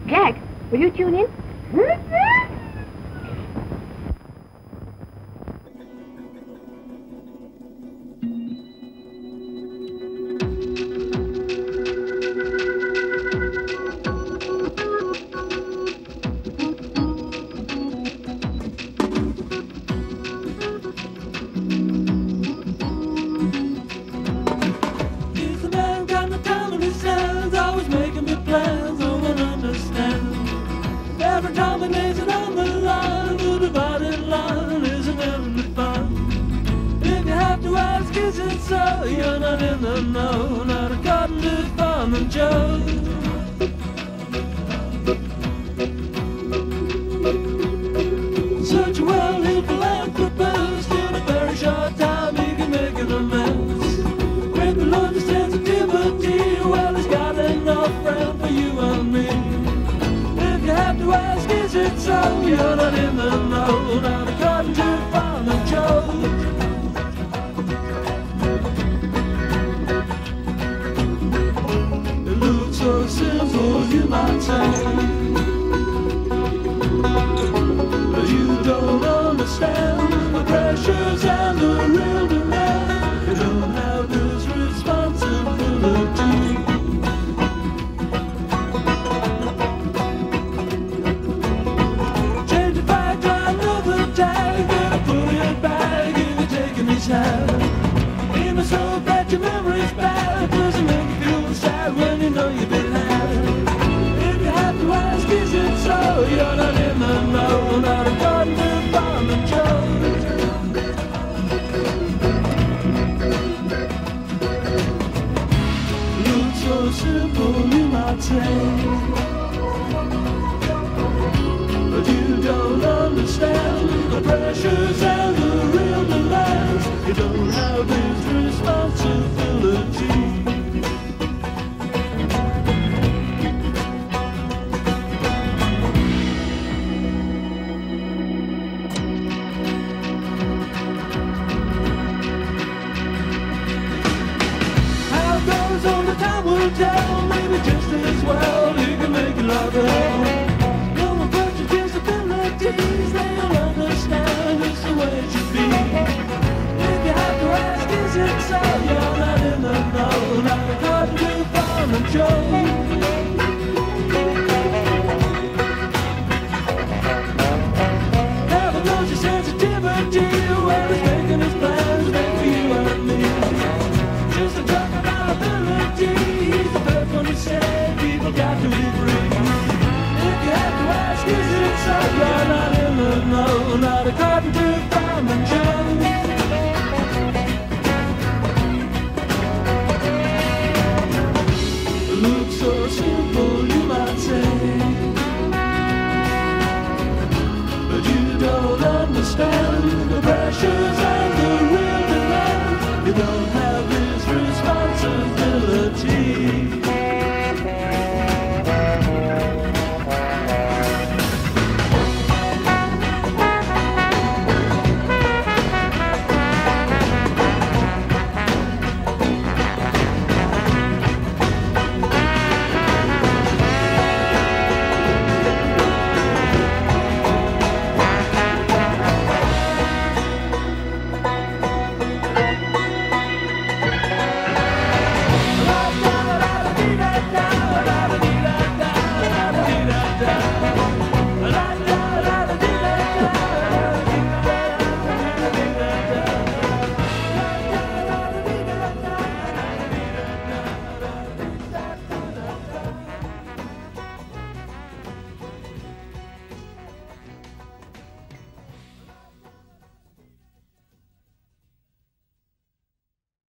Jack, will you tune in? You're not in the know, not a cotton to Fireman Joe. Such a well-heeled philanthropist, in a very short time he can make it a mess. When the Lord understands sensitivity, well, he's got enough room for you and me. If you have to ask, is it so? You're not in the know, not a cotton to Fireman Joe. So simple, you might say, but you don't understand the pressures and the real demand. You don't have this responsibility. Change it back to another tag, and put it back if you're taking his hand. He must hope that your memory's bad, doesn't make you feel sad when you know you've been had. If you have to ask, is it so? You're not in the know, not a cotton to Fireman Joe. Looks so simple, you might say, but you don't